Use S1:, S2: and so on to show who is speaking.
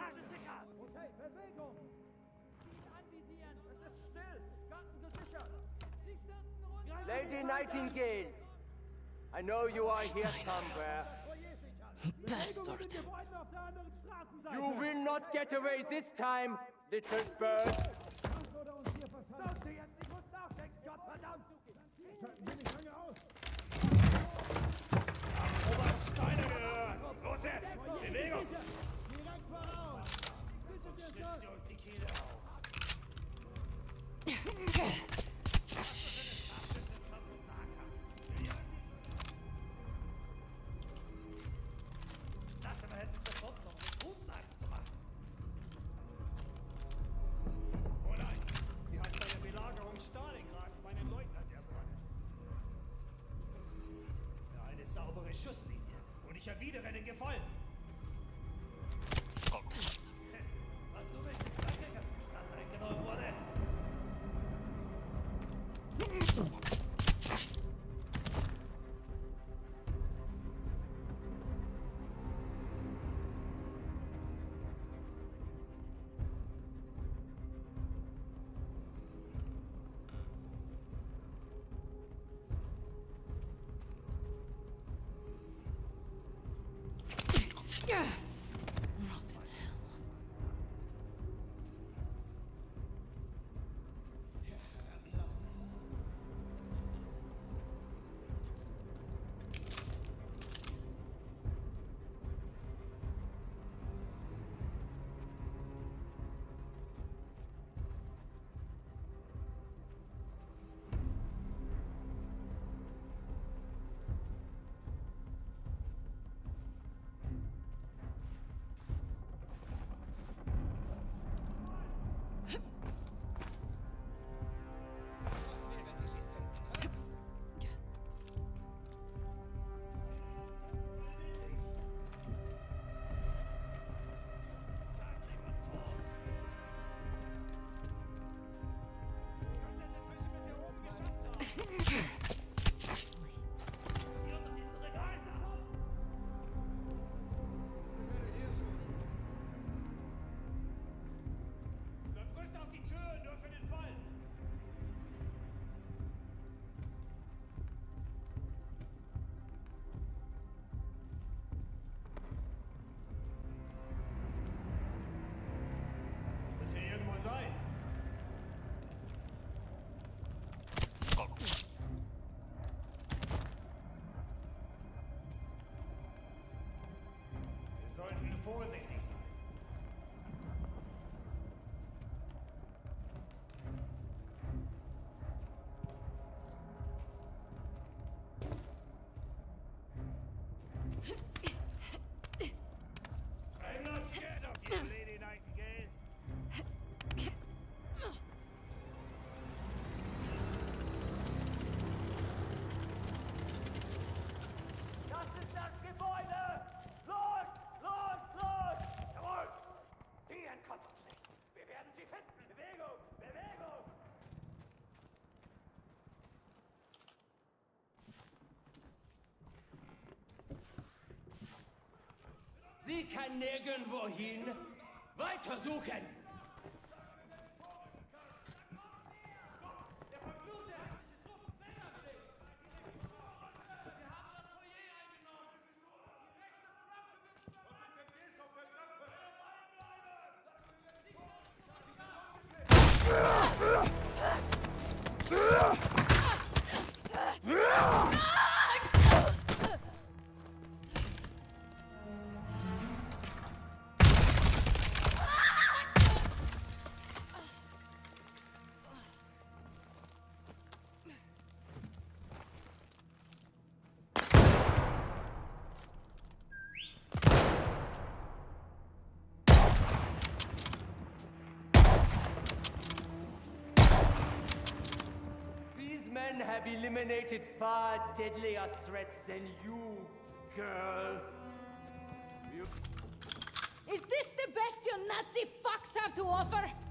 S1: Okay, Bewegung! Anvisieren! Es ist still! Garten gesichert! Sie stürzen runter!
S2: Lady Nightingale! I know you are here somewhere.
S3: Bastard.
S2: You will not get away this time, little bird.
S1: Lass sie jetzt! Ich muss nachdenken! Gottverdammt!
S4: Oberst Steiner gehört! Los jetzt! Bewegung!
S1: Direkt voraus!
S4: Schlitzt sie euch die Kehle auf! Ich dachte, man hätte es sofort noch mit Grundlage zu machen. Oh nein! Sie hat bei der Belagerung Stalingrad meinen Leutnant ermordet. Ja, eine saubere Schusslinie. Und ich erwidere den Gefallen. Was du mit dem Stadt eingenommen wurde?
S3: Rotten hell. Überprüft auf die Tür, nur für den Fall. Muss hier irgendwo sein. Wir sollten vorsichtig sein. I'm not scared of you, Lady Nightingale.
S2: Das ist das Gebäude! Los! Los! Los! Jawohl! Die entkommt uns nicht. Wir werden sie finden. Bewegung! Bewegung! Sie kann nirgendwo hin. Weiter suchen! These men have eliminated far deadlier threats than you, girl.
S3: Is this the best you Nazi fucks have to offer?